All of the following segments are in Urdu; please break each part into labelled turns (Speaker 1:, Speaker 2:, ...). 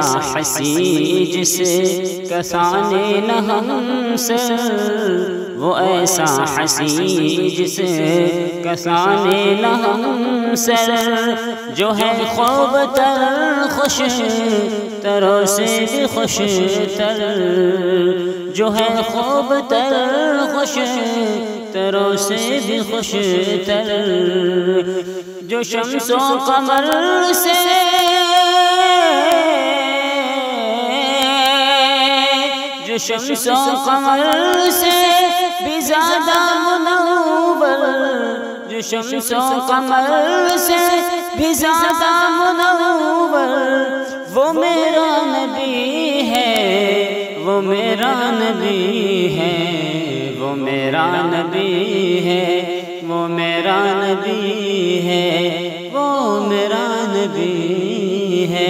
Speaker 1: حسین جسے کسانے نہ ہم سر، وہ ایسا حسین جسے کسانے نہ ہم سر، جو ہے خوب تر خوش تروں سے بھی خوش تر، جو ہے خوب تر خوش تروں سے بھی خوش تر، جو شمس و قمر سے شمس و قمر سے بھی زیادہ منور، جو شمس و قمر سے بھی زیادہ منور، وہ میرا نبی ہے، وہ میرا نبی ہے، وہ میرا نبی ہے، وہ میرا نبی ہے، وہ میرا نبی ہے،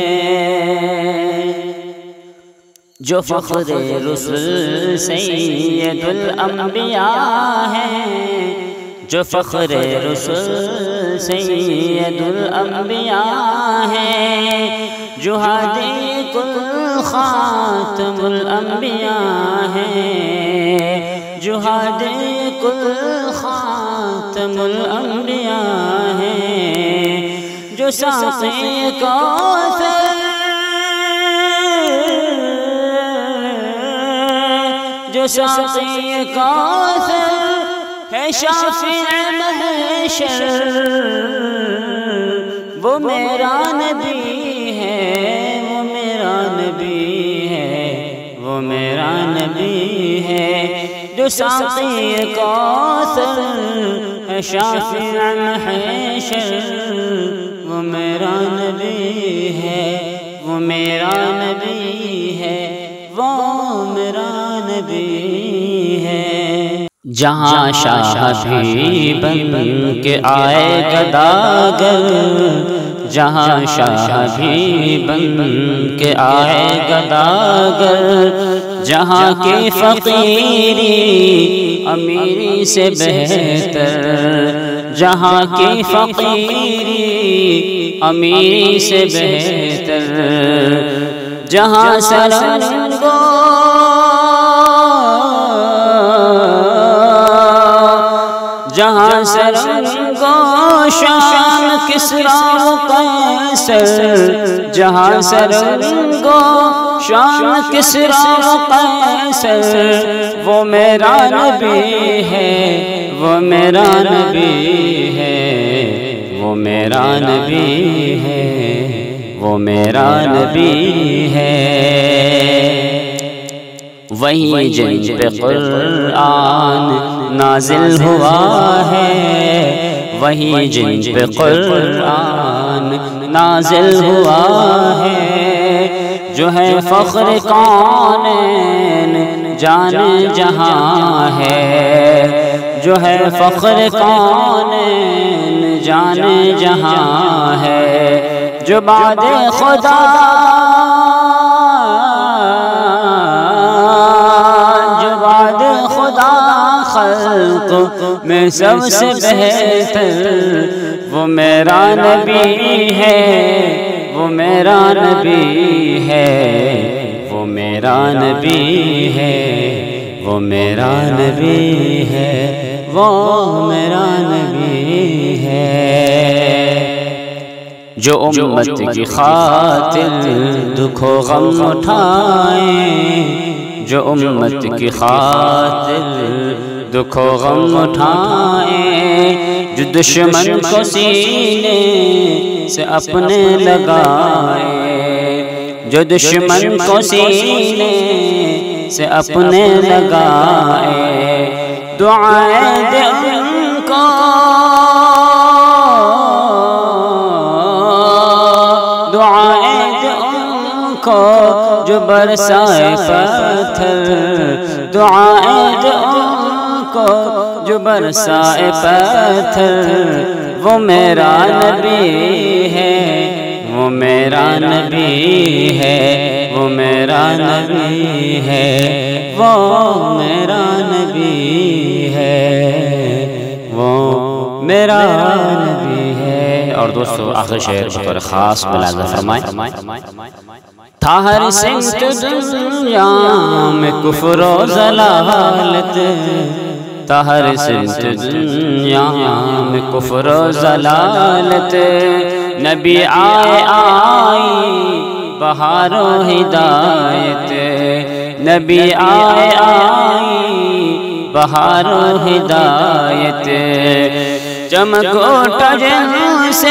Speaker 1: جو فخر رسل سید الانبیاء ہے، جو فخر رسل سید الانبیاء ہے، جو ہادی کل خاتم الانبیاء ہے، جو ہادی کل خاتم الانبیاء ہے، جو ساقی کوثر، جو ساقی کوثر ہے، شافع محشر، وہ میرا نبی ہے، وہ میرا نبی ہے، وہ میرا نبی ہے، جو ساقی کوثر ہے، شافع محشر، وہ میرا نبی ہے، وہ میرا نبی ہے، وہ میرا نبی ہے، جہاں شاہ بھی بن کے آئے گداگر، جہاں شاہ بھی بن کے آئے گداگر، جہاں کی فقیری امیری سے بہتر، جہاں کی فقیری امیری سے بہتر، جہاں سرنگو جہاں سرنگو شان کسریٰ و قیصر، جہاں سرنگو شان کسریٰ و قیصر، وہ میرا نبی ہے، وہ میرا نبی ہے، وہ میرا نبی ہے، وہ میرا نبی ہے، وہی جن پہ قرآن نازل ہوا ہے، وہی جن پہ قرآن نازل ہوا ہے، جو ہے فخر کونین جان جہاں ہے، جو ہے فخر کونین جان جہاں ہے، جو بعد خدا خلق میں سب سے بہتر، وہ میرا نبی ہے، وہ میرا نبی ہے، وہ میرا نبی ہے، وہ میرا نبی ہے، وہ میرا نبی ہے، جو امت کی خاطر دکھ و غم اٹھائے، جو امت کی خاطر دکھ و غم اٹھائیں، جو دشمن کو سینے سے اپنے لگائے، جو دشمن کو سینے سے اپنے لگائے، دعائیں دے ان کو، دعائیں دے ان کو جو برسائے پتھر، دعائیں دے جو برسائے پتھر، وہ میرا نبی ہے، وہ میرا نبی ہے، وہ میرا نبی ہے، وہ میرا نبی ہے، وہ میرا نبی ہے۔ اور دوستو آخر شعر پر خاص ملاحظہ فرمائیں۔ تھا ہر سمت دنیا میں کفر و ضلالت، تھا ہر سمت دنیا میں کفر و ضلالت، نبی آئے آئی بہار و ہدایت، نبی آئے آئی بہار و ہدایت، چمک اٹھا جیسے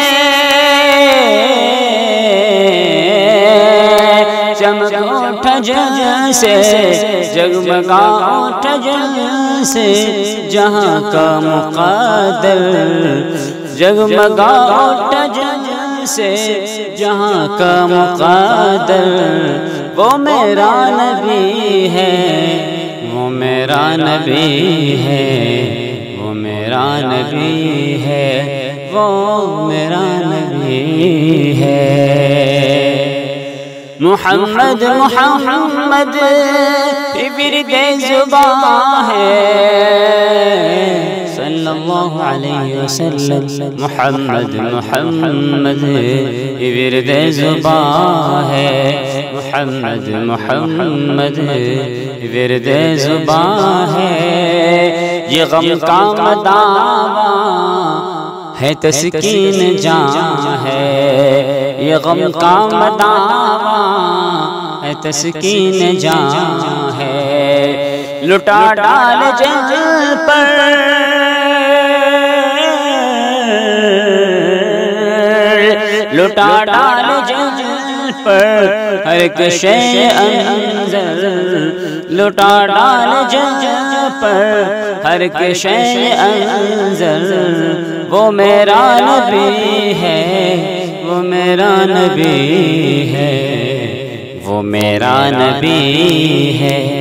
Speaker 1: چمک اٹھا جیسے جگمگا اٹھا جیسے جہاں کا مقدر، جگمگا اٹھا جیسے جہاں کا مقدر، وہ میرا نبی ہے، وہ میرا نبی ہے، وہ میرا نبی ہے، وہ میرا نبی ہے۔ محمد محمد ورد زباں ہے صلی اللہ علیہ وسلم، محمد محمد ورد زباں ہے، محمد محمد ورد زباں ہے، یہ غم کا مداوا ہے تسکین جان ہے، یہ غم کا مداوا ہے تسکین جان ہے، لٹا ڈال جل پر لٹا ڈال جل پر ہر ایک شے انزل، لٹا ڈال جل پر ہر ایک شے انزل، وہ میرا نبی ہے، وہ میرا نبی ہے، وہ میرا نبی ہے۔